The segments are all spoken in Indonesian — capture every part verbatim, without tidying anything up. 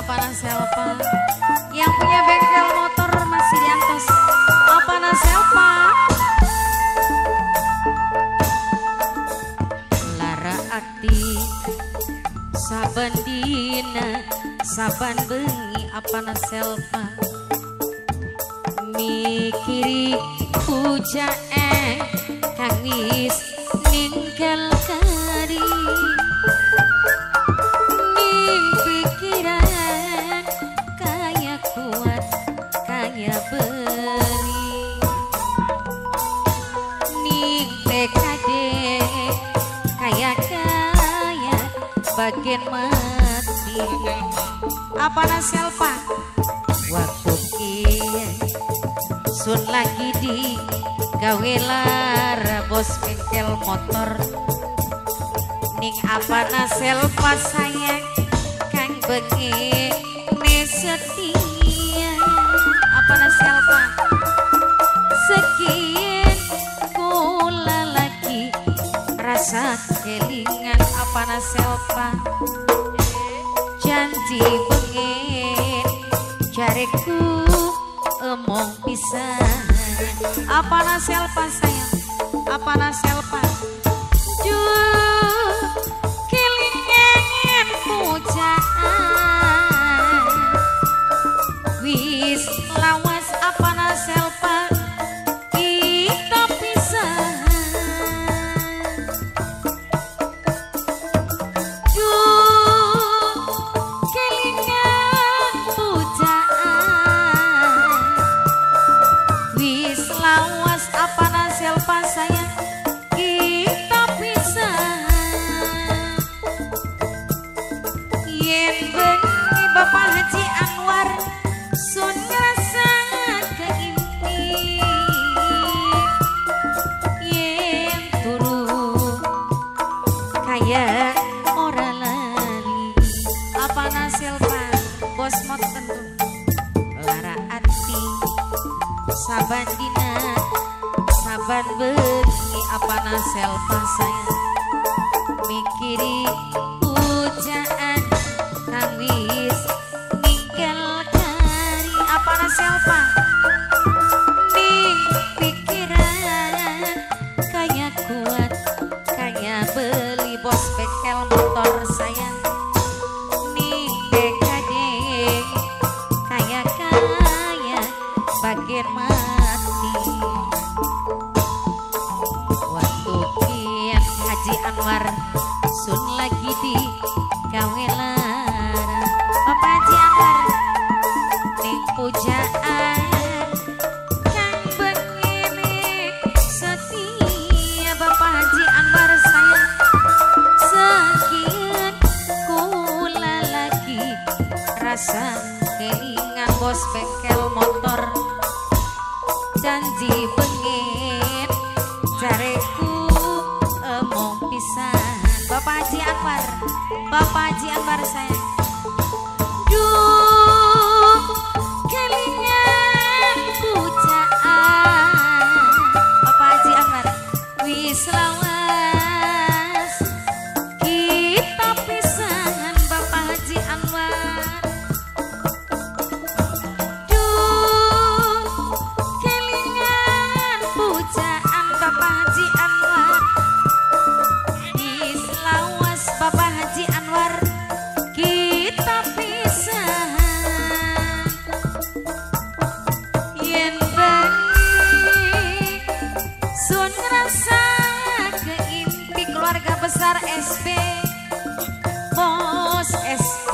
Apana Selpa yang punya bengkel motor masih diantos. Apana Selpa lara akti saban dina saban bengi. Apana Selpa mikiri pujaan kang wis ninggal kari ning pikiran kaya kuat kaya beri ning tekade kaya kaya bagian mati. Apana Selpa waktu kia sun lagi di gawe lara bos bengkel motor ning. Apana Selpa sayang kang bengi ne setia. Apana Selpa sekian kula lagi rasa kelingan. Apana Selpa janji bengi jareku emong pisan. Apana Selpa sayang, apana Selpa juh kelingan pujaan wis lawas. Apana Selpa kita pisan juh kelingan pujaan wis lawas. Apana Selpa sayang kita pisan yen bengi Bapak Haji Anwar sun ngerasa keimpi yen turu kaya ora lali. Apana Selpa bos mot tentu lara ati saban dina saban bengi. Apana Selpa sayang mikiri pujaan kang wis ninggal kari. Apana Selpa ning pikiran kaya kuat kaya beli bos bengkel motor sayang ning dekade kaya kaya bagian mati. Waktu kian Haji Anwar sun lagi di gawe lara Bapak Haji Anwar ning pujaan kang bengi setia. Bapak Haji Anwar sayang sekian kula lagi rasa kelingan bos bengkel motor janji bengit jareku emong pisan. Bapak Haji Anwar, Bapak Haji Anwar sayang duh kelingan pujaan. Bapak Haji Anwar wis lawas kita pisan. Bapak Haji Anwar duh kelingan pujaan. Bapak Haji Anwar wis lawas. Bapak Haji Anwar kita pisan yen bengi sun ngerasa keimpi keluarga besar S B bos S B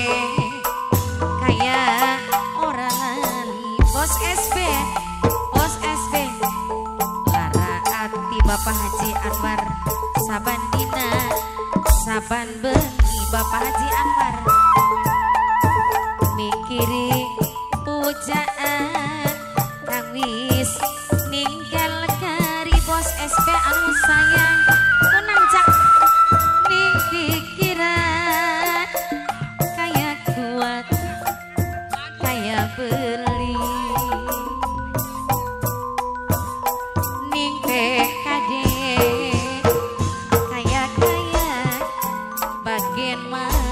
kaya ora lali. Bos S B bos S B lara ati Bapak Haji Anwar saban dina saban bengi. Bapak Haji Anwar mikiri pujaan kang wis ninggal kari. Bos S B anu sayang tenang cak ning pikiran kaya kuat kaya beli ning tekade kaya kaya bagian mah